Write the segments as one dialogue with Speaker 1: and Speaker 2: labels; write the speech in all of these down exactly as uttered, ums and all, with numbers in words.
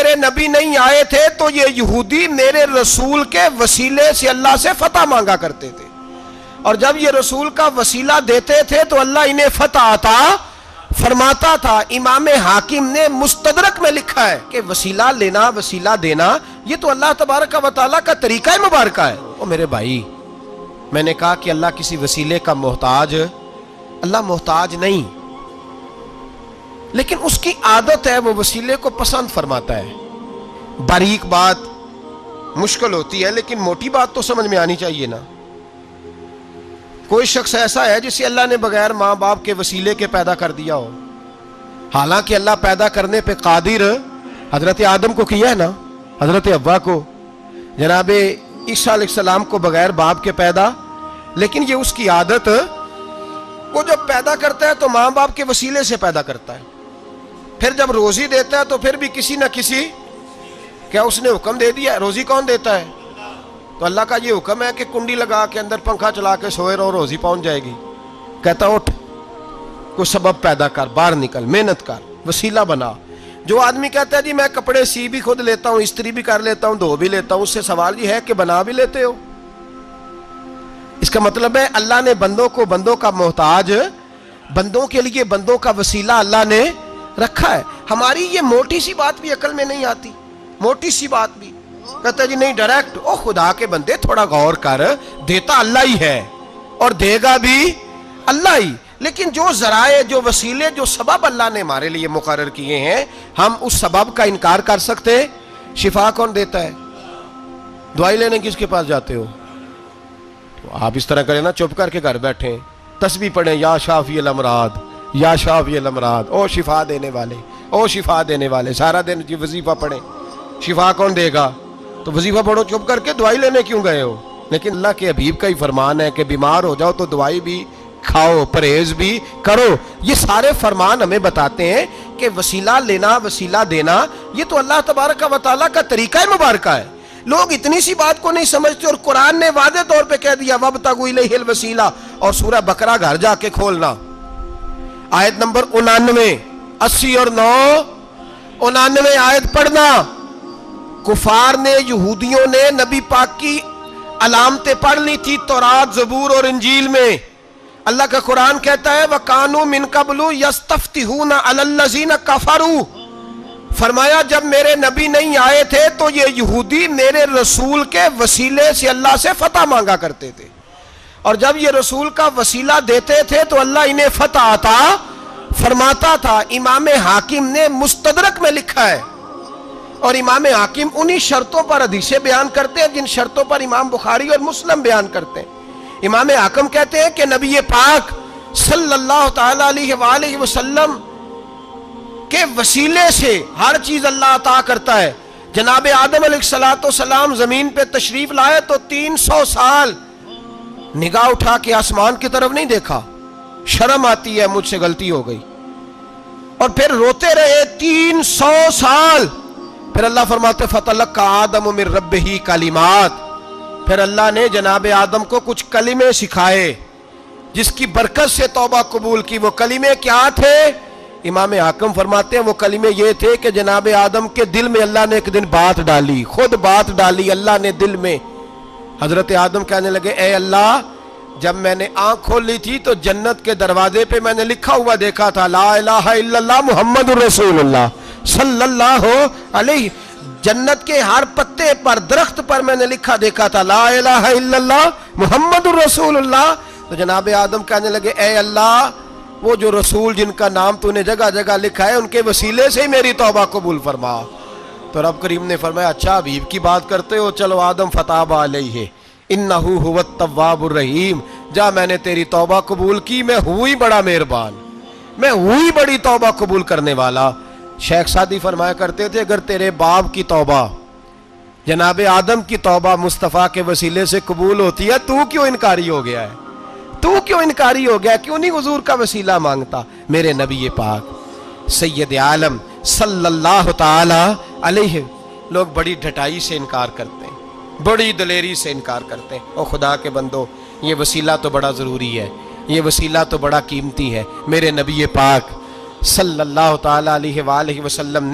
Speaker 1: میرے نبی نہیں آئے تھے تو یہ یہودی میرے رسول کے وسیلے سے اللہ سے فتح مانگا کرتے تھے، اور جب یہ رسول کا وسیلہ دیتے تھے تو اللہ انہیں فتح عطا فرماتا تھا۔ امام حاکم نے مستدرک میں لکھا ہے کہ وسیلہ لینا، وسیلہ دینا، یہ تو اللہ تبارک و تعالیٰ کا طریقہ مبارکہ ہے۔ او میرے بھائی، میں نے کہا کہ اللہ کسی وسیلے کا محتاج، اللہ محتاج نہیں، لیکن اس کی عادت ہے وہ وسیلے کو پسند فرماتا ہے۔ باریک بات مشکل ہوتی ہے لیکن موٹی بات تو سمجھ میں آنی چاہیے نا۔ کوئی شخص ایسا ہے جسے اللہ نے بغیر ماں باپ کے وسیلے کے پیدا کر دیا ہو، حالانکہ اللہ پیدا کرنے پہ قادر حضرت آدم کو کیا ہے نا، حضرت حوا کو، جناب عیسیٰ علیہ السلام کو بغیر باپ کے پیدا، لیکن یہ اس کی عادت، وہ جب پیدا کرتا ہے تو ماں باپ کے وسیلے سے پیدا کرتا ہے، پھر جب روزی دیتا ہے تو پھر بھی کسی نہ کسی، کیا اس نے حکم دے دیا؟ روزی کون دیتا ہے؟ تو اللہ کا یہ حکم ہے کہ کنڈی لگا کے اندر پنکھا چلا کے سوئے رہو، روزی پہنچ جائے گی۔ کہتا اٹھ، کوئی سبب پیدا کر، باہر نکل، محنت کر، وسیلہ بنا۔ جو آدمی کہتا ہے جی میں کپڑے سی بھی خود لیتا ہوں، استری بھی کر لیتا ہوں، دھو بھی لیتا ہوں، اس سے سوال یہ ہے کہ بنا بھی لیتے ہو؟ اس کا مطلب ہے اللہ نے بندوں کو بندوں کا محتاج، بندوں کے لیے بندوں کا وسیلہ اللہ نے رکھا ہے۔ ہماری یہ موٹی سی بات بھی عقل میں نہیں آتی، موٹی سی بات بھی کہتا ہے جی نہیں ڈائریکٹ، او خدا کے بندے تھوڑا غور کر، دیتا اللہ ہی ہے اور دے گا بھی اللہ ہی، لیکن جو ذرائع، جو وسیلے، جو سبب اللہ نے ہمارے لیے مقرر کیے ہیں، ہم اس سبب کا انکار کر سکتے؟ شفا کون دیتا ہے؟ دوائی لینے کس کے پاس جاتے ہو؟ آپ اس طرح کریں نا، چپ کر کے گھر بیٹھیں، تسبیح پڑھیں، یا شافی الامراض، یا شافی الامراض، او شفا دینے والے، او شفا دینے والے، سارا دن جی وظیفہ پڑھیں، شفا کون دے گا؟ تو وظیفہ پڑھو چپ کر کے، دوائی لینے کیوں گئے ہو؟ لیکن اللہ کے حبیب کا ہی فرمان ہے کہ بیمار ہو جاؤ تو دوائی بھی کھاؤ، پرہیز بھی کرو۔ یہ سارے فرمان ہمیں بتاتے ہیں کہ وسیلہ لینا، وسیلہ دینا، یہ تو اللہ تبارک و تعالیٰ کا طریقہ مبارکہ ہے۔ لوگ اتنی سی بات کو نہیں سمجھتے، اور قرآن نے واضح طور پہ کہہ دیا وَابْتَغُوا إِلَيْهِ الْوَسِيلَةَ، اور سورہ بقرہ گھر جا کے کھولنا، آیت نمبر انانوے، اسی اور نو، انانوے آیت پڑھنا۔ کفار نے، یہودیوں نے نبی پاک کی علامتیں پڑھ لی تھی تورات، زبور اور انجیل میں۔ اللہ کا قرآن کہتا ہے وَكَانُوا مِن قَبْلُ يَسْتَفْتِحُونَ عَلَى الَّذِينَ كَفَرُوا، فرمایا جب میرے نبی نہیں آئے تھے تو یہ یہودی میرے رسول کے وسیلے سے اللہ سے فتح مانگا کرتے تھے، اور جب یہ رسول کا وسیلہ دیتے تھے تو اللہ انہیں فتح عطا فرماتا تھا۔ امام حاکم نے مستدرک میں لکھا ہے، اور امام حاکم انہی شرطوں پر حدیثیں بیان کرتے ہیں جن شرطوں پر امام بخاری اور مسلم بیان کرتے ہیں۔ امام حاکم کہتے ہیں کہ نبی پاک صلی اللہ تعالی علیہ وآلہ وسلم کے وسیلے سے ہر چیز اللہ عطا کرتا ہے۔ جناب آدم علیہ السلام زمین پہ تشریف لائے تو تین سو سال نگاہ اٹھا کے آسمان کی طرف نہیں دیکھا، شرم آتی ہے مجھ سے غلطی ہو گئی، اور پھر روتے رہے تین سو سال۔ پھر اللہ فرماتے فَتَلَقَّى آدَمُ مِن رَبِّهِ کلمات، پھر اللہ نے جناب آدم کو کچھ کلمے سکھائے جس کی برکت سے توبہ قبول کی۔ وہ کلمے کیا تھے؟ امام حاکم فرماتے ہیں وہ کلمے یہ تھے کہ جناب آدم کے دل میں اللہ نے ایک دن بات ڈالی، خود بات ڈالی اللہ نے دل میں۔ حضرت آدم کہنے لگے اے اللہ، جب میں نے آنکھ کھول لی تھی تو جنت کے دروازے پہ میں نے لکھا ہوا دیکھا تھا لا الہ الا اللہ محمد الرسول اللہ صلی اللہ علیہ، جنت کے ہر پتے پر، درخت پر میں نے لکھا دیکھا تھا لا الہ الا اللہ محمد الرسول اللہ۔ تو جناب آدم کہنے لگے اے اللہ، وہ جو رسول جن کا نام تو نے جگہ جگہ لکھا ہے ان کے وسیلے سے ہی میری توبہ قبول فرما۔ تو رب کریم نے فرمایا اچھا حبیب کی بات کرتے ہو، چلو آدم فتاب علیہ انہ هو التواب الرحیم، جا میں نے تیری توبہ قبول کی، میں ہوئی بڑا مہربان، میں ہوئی بڑی توبہ قبول کرنے والا۔ شیخ سعدی فرمایا کرتے تھے اگر تیرے باپ کی توبہ، جناب آدم کی توبہ مصطفیٰ کے وسیلے سے قبول ہوتی ہے، تو کیوں انکاری ہو گیا ہے؟ تو کیوں انکاری ہو گیا؟ کیوں نہیں حضور کا وسیلہ مانگتا؟ میرے نبی پاک سید عالم صلی اللہ تعالی علیہ، لوگ بڑی ڈھٹائی سے انکار کرتے ہیں، بڑی دلیری سے انکار کرتے ہیں۔ او خدا کے بندو، یہ وسیلہ تو بڑا ضروری ہے، یہ وسیلہ تو بڑا قیمتی ہے۔ میرے نبی پاک صلی اللہ تعالی علیہ وآلہ وسلم نے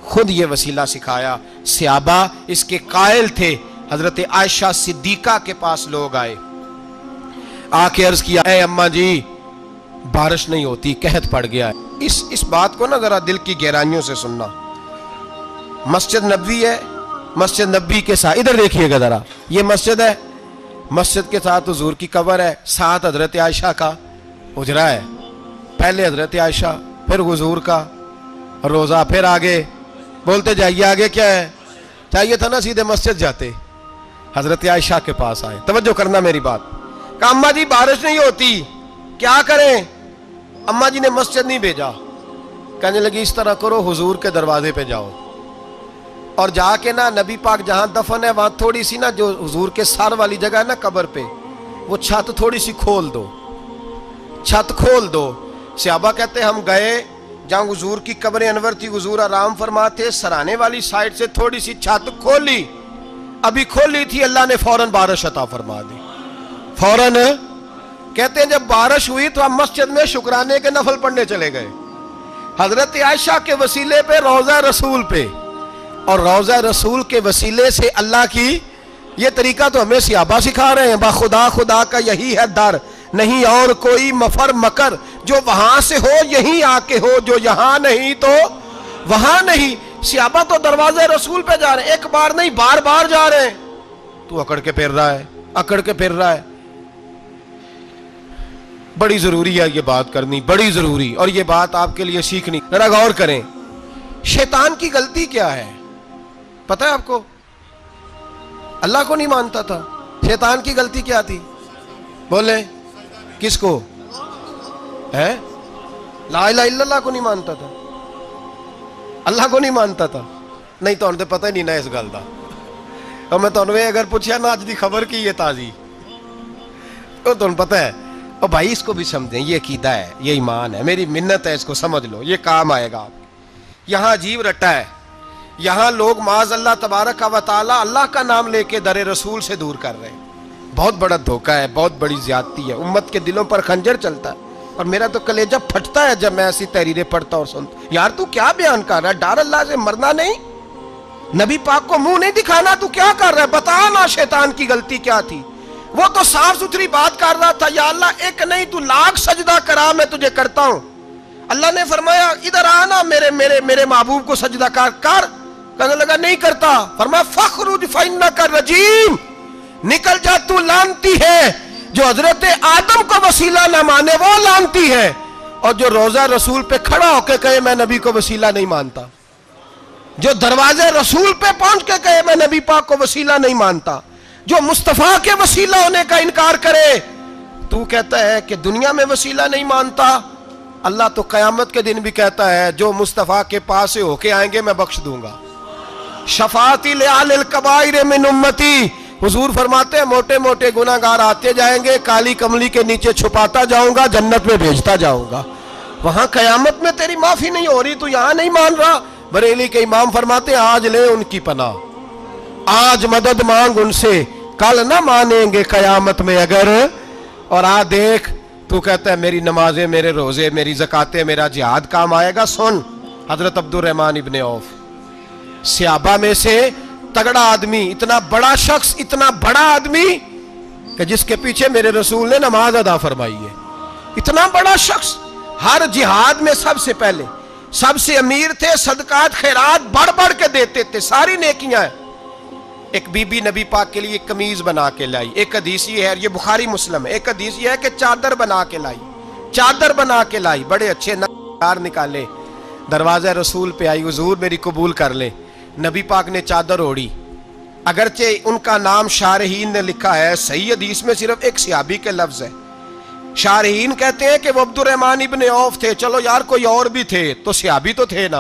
Speaker 1: خود یہ وسیلہ سکھایا. صحابہ اس کے قائل تھے. حضرت عائشہ صدیقہ کے پاس لوگ آئے, آ کے عرض کیا اے اماں جی بارش نہیں ہوتی, قحط پڑ گیا ہے. اس اس بات کو نا ذرا دل کی گہرائیوں سے سننا. مسجد نبوی ہے, مسجد نبوی کے ساتھ ادھر دیکھیے گا ذرا, یہ مسجد ہے, مسجد کے ساتھ حضور کی قبر ہے, ساتھ حضرت عائشہ کا حجرہ ہے. پہلے حضرت عائشہ, پھر حضور کا روزہ, پھر آگے بولتے جائیے آگے کیا ہے. چاہیے تھا نا سیدھے مسجد جاتے. حضرت عائشہ کے پاس آئے, توجہ کرنا میری بات. کہا اماں جی بارش نہیں ہوتی, کیا کریں؟ اماں جی نے مسجد نہیں بھیجا, کہنے لگی اس طرح کرو حضور کے دروازے پہ جاؤ اور جا کے نا نبی پاک جہاں دفن ہے وہاں تھوڑی سی نا جو حضور کے سر والی جگہ ہے نا قبر پہ, وہ چھت تھوڑی سی کھول دو, چھت کھول دو. صحابہ کہتے ہم گئے جہاں حضور کی قبر انور تھی, حضور آرام فرماتے, سرانے والی سائڈ سے تھوڑی سی چھت کھولی, ابھی کھولی تھی اللہ نے فوراً بارش عطا فرما دی. فوراً کہتے ہیں جب بارش ہوئی تو ہم مسجد میں شکرانے کے نفل پڑھنے چلے گئے, حضرت عائشہ کے وسیلے پہ, روضہ رسول پہ, اور روضہ رسول کے وسیلے سے اللہ کی یہ طریقہ تو ہمیں صحابہ سکھا رہے ہیں. با خدا خدا کا یہی ہے در, نہیں اور کوئی مفر مکر, جو وہاں سے ہو یہیں آ کے ہو, جو یہاں نہیں تو وہاں نہیں. صحابہ تو دروازے رسول پہ جا رہے ہیں, ایک بار نہیں بار بار جا رہے ہیں. تو اکڑ کے پھر رہا ہے, اکڑ کے پھر رہا ہے. بڑی ضروری ہے یہ بات کرنی, بڑی ضروری, اور یہ بات آپ کے لیے سیکھنی. ذرا غور کریں, شیطان کی غلطی کیا ہے پتہ ہے آپ کو؟ اللہ کو نہیں مانتا تھا. شیطان کی غلطی کیا تھی بولے؟ کس کو ہے؟ لا الہ الا اللہ کو نہیں مانتا تھا, اللہ کو نہیں مانتا تھا. نہیں تو انہیں پتہ ہی نہیں نا اس گل دا. اور میں تو انہیں اگر پوچھا نا آج دی خبر کی یہ تازی, تو تمہیں پتہ ہے. اور بھائی اس کو بھی سمجھیں, یہ عقیدہ ہے, یہ ایمان ہے, میری منت ہے, اس کو سمجھ لو, یہ کام آئے گا آپ. یہاں عجیب رٹا ہے, یہاں لوگ معاذ اللہ تبارک و تعالی اللہ کا نام لے کے در رسول سے دور کر رہے ہیں. بہت بڑا دھوکہ ہے, بہت بڑی زیادتی ہے, امت کے دلوں پر خنجر چلتا ہے. اور میرا تو کلیجہ پھٹتا ہے جب میں ایسی تحریریں پڑھتا اور سنتا. یار تو کیا بیان کر رہا ہے؟ ڈر اللہ سے مرنا نہیں, نبی پاک کو منہ نہیں دکھانا, تو کیا کر رہا ہے؟ بتا نا شیطان کی غلطی کیا تھی. وہ تو صاف ستھری بات کر رہا تھا, یا اللہ ایک نہیں تو لاکھ سجدہ کرا, میں تجھے کرتا ہوں. اللہ نے فرمایا ادھر آنا, میرے میرے میرے محبوب کو سجدہ کر کر. کہنے لگا نہیں کرتا. فرمایا فخرج فإنک رجیم, نکل جا تو لانتی ہے. جو حضرت آدم کو وسیلہ نہ مانے وہ لانتی ہے, اور جو روضہ رسول پہ کھڑا ہو کے کہے میں نبی کو وسیلہ نہیں مانتا, جو دروازے رسول پہ پہنچ کے کہے میں نبی پاک کو وسیلہ نہیں مانتا, جو مصطفیٰ کے وسیلہ ہونے کا انکار کرے, تو کہتا ہے کہ دنیا میں وسیلہ نہیں مانتا. اللہ تو قیامت کے دن بھی کہتا ہے جو مصطفیٰ کے پاس سے ہو کے آئیں گے میں بخش دوں گا. شفاعتی لآل الکبائر من امتی, حضور فرماتے ہیں موٹے موٹے گناہگار آتے جائیں گے, کالی کملی کے نیچے چھپاتا جاؤں گا, جنت میں بھیجتا جاؤں گا. وہاں قیامت میں تیری معافی نہیں ہو رہی, تو یہاں نہیں مان رہا. بریلی کے امام فرماتے ہیں آج لے ان کی پناہ, آج مدد مانگ ان سے, کل نہ مانیں گے قیامت میں اگر. اور آ دیکھ, تو کہتا ہے میری نمازیں, میرے روزے, میری زکاتیں, میرا جہاد کام آئے گا. سن, حضرت عبد الرحمن ابن عوف صحابہ میں سے تگڑا آدمی, اتنا بڑا شخص, اتنا بڑا آدمی کہ جس کے پیچھے میرے رسول نے نماز ادا فرمائی ہے. اتنا بڑا شخص, ہر جہاد میں سب سے پہلے, سب سے امیر تھے, صدقات خیرات بڑھ بڑھ کے دیتے تھے, ساری نیکیاں ہیں. ایک بی بی نبی پاک کے لیے قمیض بنا کے لائی. ایک حدیث یہ ہے, یہ بخاری مسلم ہے, ایک حدیث یہ ہے کہ چادر بنا کے لائی, چادر بنا کے لائی, بڑے اچھے نار نکالے, دروازہ رسول پہ آئی, حضور میری قبول کر لے. نبی پاک نے چادر اوڑی, اگرچہ ان کا نام شارحین نے لکھا ہے, صحیح حدیث میں صرف ایک صحابی کے لفظ ہے. شارحین کہتے ہیں کہ وہ عبد الرحمن ابن عوف تھے. چلو یار کوئی اور بھی تھے تو صحابی تو تھے نا,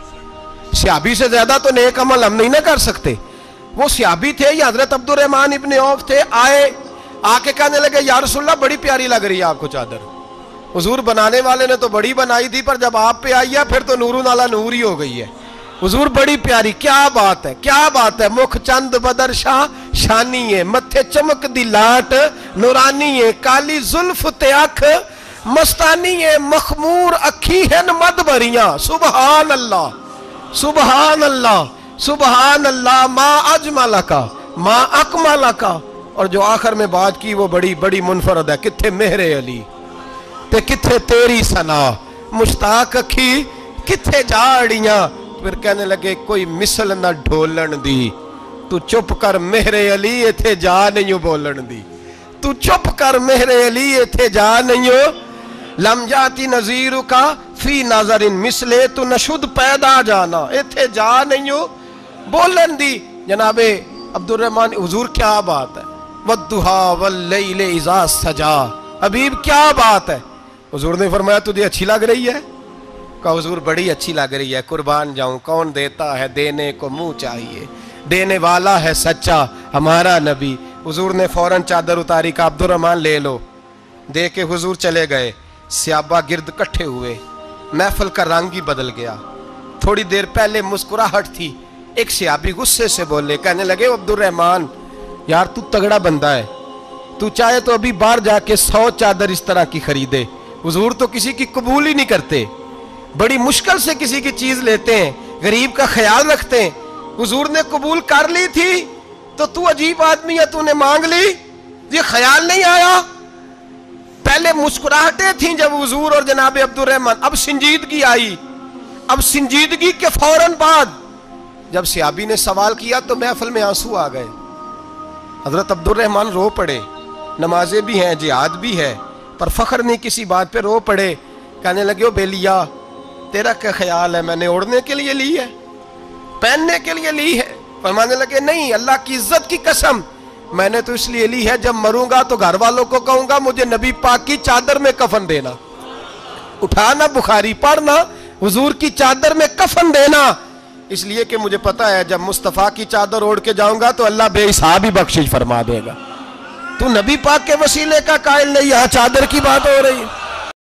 Speaker 1: صحابی سے زیادہ تو نیک عمل ہم نہیں نہ کر سکتے. وہ صحابی تھے, یا حضرت عبد الرحمن ابن عوف تھے. آئے, آ کے کہنے لگے یا رسول اللہ بڑی پیاری لگ رہی ہے آپ کو چادر. حضور بنانے والے نے تو بڑی بنائی تھی, پر جب آپ پہ آئی ہے پھر تو نورون علی نور ہی ہو گئی ہے. حضور بڑی پیاری, کیا بات ہے, کیا بات ہے. مکھ چند بدر شاہ شانی ہے, متھے چمک دی لاٹ نورانی ہے, کالی زلف تے اکھ مستانی ہے, مخمور اکھی ہیں مد بریاں. سبحان اللہ, सुबहान अल्लाह, सुबहान अल्लाह, मा अजमला का, मा अकमला का। और जो आखिर में बात की वो बड़ी बड़ी मुनफरद है, किथे मेहरे अली ते किथे तेरी सना, मुश्ताक अखी किथे जाड़ियां। फिर कहने लगे कोई मिसल ना ढोलन दी, तू चुप कर मेहरे अली इथे जा नहीं बोलन दी, तू चुप कर मेहरे अली इथे जा नहीं हो। लम जाती नजीर का फी नाजरिन मिसले, तू नशुद पैदा जाना इथे जा नहीं हो बोलन दी। जनाबे अब्दुल रहमान हुजूर क्या बात है, वद्दुहा वल्लैल इज़ा सजा, हबीब क्या बात है। हुजूर ने फरमाया तुझे अच्छी लग रही है? कहा हुजूर बड़ी अच्छी लग रही है, कुर्बान जाऊं, कौन देता है देने को मुंह चाहिए, देने वाला है सच्चा हमारा नबी। हुजूर ने फौरन चादर उतारी, का अब्दुल रहमान ले लो, दे के हुजूर चले गए। सहाबा गिर्द इकट्ठे हुए, महफिल का रंग ही बदल गया। थोड़ी देर पहले मुस्कुराहट थी, एक सहाबी गुस्से से बोले, कहने लगे अब्दुल रहमान यार तू तगड़ा बंदा है, तू चाहे तो अभी बाहर जाके सौ चादर इस तरह की खरीदे। हुजूर तो किसी की कबूल ही नहीं करते, बड़ी मुश्किल से किसी की चीज लेते हैं, गरीब का ख्याल रखते हैं। हुजूर ने कबूल कर ली थी तो तू अजीब आदमी है, तूने मांग ली, ये ख्याल नहीं आया। पहले मुस्कुराहटें थी जब हुजूर और जनाब अब्दुल रहमान, अब संजीदगी आई। अब संजीदगी के फौरन बाद जब सहाबी ने सवाल किया तो महफिल में आंसू आ गए। हजरत अब्दुल रहमान रो पड़े, नमाजें भी हैं, जिहाद भी है, पर फख्र नहीं किसी बात पे, रो पड़े। कहने लगे ओ बेलिया तेरा क्या ख्याल है, मैंने ओढ़ने के लिए ली है, पहनने के लिए ली है? फरमाने लगे नहीं, अल्लाह की इज्जत की कसम, मैंने तो इसलिए ली है जब मरूंगा तो घर वालों को कहूंगा मुझे नबी पाक की चादर में कफन देना। उठाना बुखारी पढ़ना, हुजूर की चादर में कफन देना, इसलिए कि मुझे पता है जब मुस्तफ़ा की चादर ओढ़ के जाऊंगा तो अल्लाह बेहिसाब ही बख्शिश फरमा देगा। तू नबी पाक के वसीले का कायल नहीं, यहां चादर की बात हो रही है।